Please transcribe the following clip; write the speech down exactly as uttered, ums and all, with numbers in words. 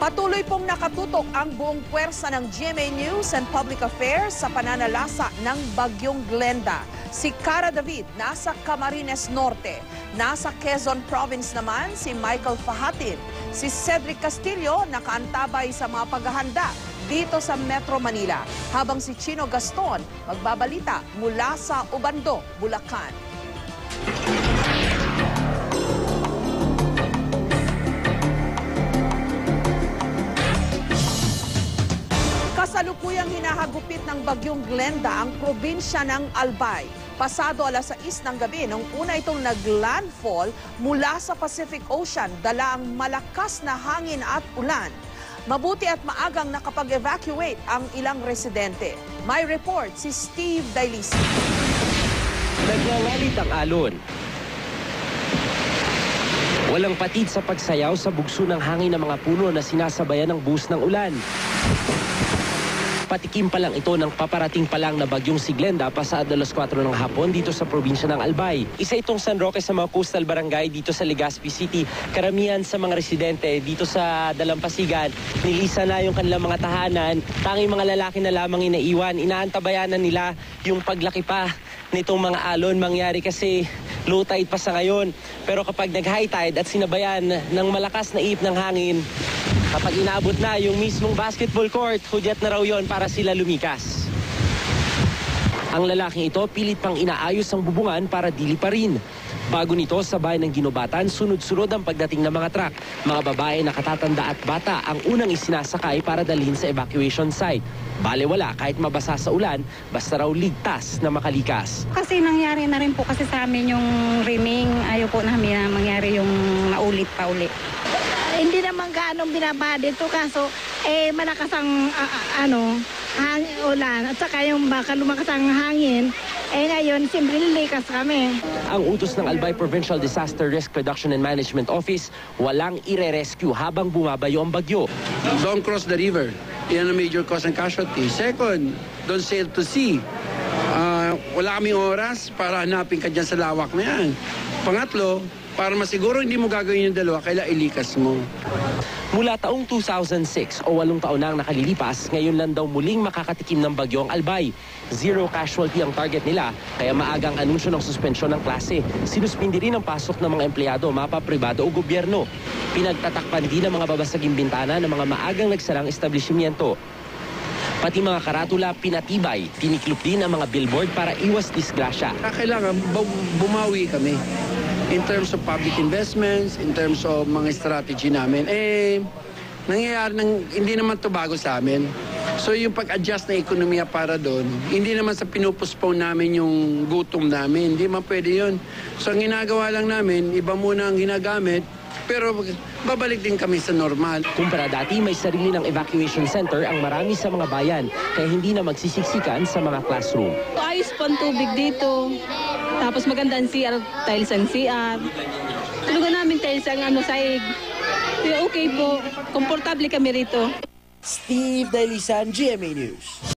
Patuloy pong nakatutok ang buong puwersa ng G M A News and Public Affairs sa pananalasa ng Bagyong Glenda. Si Cara David nasa Camarines Norte. Nasa Quezon Province naman si Michael Fahatin. Si Cedric Castillo nakaantabay sa mga paghahanda dito sa Metro Manila. Habang si Chino Gaston magbabalita mula sa Ubando, Bulacan. Kasalukuyang hinahagupit ng Bagyong Glenda ang probinsya ng Albay. Pasado alas sais ng gabi nung una itong naglandfall mula sa Pacific Ocean, dala ang malakas na hangin at ulan. Mabuti at maagang nakapag-evacuate ang ilang residente. May report si Steve Dailisi. Naglalalit ang alon. Walang patid sa pagsayaw sa bugso ng hangin ng mga puno na sinasabayan ng buhos ng ulan. Patikim pa lang ito ng paparating pa lang na bagyong si Glenda pasado alas kwatro ng hapon dito sa probinsya ng Albay. Isa itong San Roque sa mga coastal barangay dito sa Legazpi City. Karamihan sa mga residente dito sa Dalampasigan, nilisa na yung kanilang mga tahanan. Tanging mga lalaki na lamang inaiwan. Inaantabayanan nila yung paglaki pa nitong mga alon mangyari kasi low tide pa sa ngayon. Pero kapag nag-high tide at sinabayan ng malakas na ihip ng hangin, kapag inaabot na yung mismong basketball court, hudyat na raw yon para sila lumikas. Ang lalaking ito pilit pang inaayos ang bubungan para dili pa rin. Bago nito sa bayan ng Ginobatan, sunod-sunod ang pagdating ng mga truck. Mga babae, nakatatanda at bata ang unang isinasakay para dalhin sa evacuation site. Balewala kahit mabasa sa ulan, basta raw ligtas na makalikas. Kasi nangyari na rin po kasi sa amin yung riming, ayaw po namin na mangyari yung maulit pa uli. Hindi naman gaano binaba dito kaso eh malakas ang uh, ano hangin ulan at saka yung baka lumakas ang hangin eh ngayon simple likas kami. Ang utos ng Albay Provincial Disaster Risk Reduction and Management Office, walang ire-rescue habang bumabayo ang bagyo. Don't cross the river. Yan ang major cause ng casualty. Second, don't sail to sea. Uh, wala kaming oras para hanapin ka dyan sa lawak na yan. Pangatlo, para masiguro hindi mo gagawin yung dalawa, kailangan ilikas mo. Mula taong two thousand six o walong taon na ang nakalilipas, ngayon lang daw muling makakatikim ng bagyo ang Albay. Zero casualty ang target nila, kaya maagang anunsyo ng suspensyon ng klase. Sinuspindi rin ang pasok ng mga empleyado, mapa pribado o gobyerno. Pinagtatakpan din ang mga babasaging bintana ng mga maagang nagsarang establishmento. Pati mga karatula pinatibay, tiniklop din ang mga billboard para iwas disgrasya. Kailangan bumawi kami. In terms of public investments, in terms of mga strategy namin, eh, nangyayari ng, hindi naman to bago sa amin. So yung pag-adjust ng ekonomiya para doon, hindi naman sa pinupospone namin yung gutom namin, hindi man pwede yun. So ang ginagawa lang namin, iba muna ang ginagamit, pero babalik din kami sa normal. Kumpara dati, may sarili ng evacuation center ang marami sa mga bayan, kaya hindi na magsisiksikan sa mga classroom. Ayos po ang tubig dito. Tapos maganda ang C R, tiles ang C R. Tulugan namin tiles ang ano, saig. Okay po, komportable kami rito. Steve Dailisan, G M A News.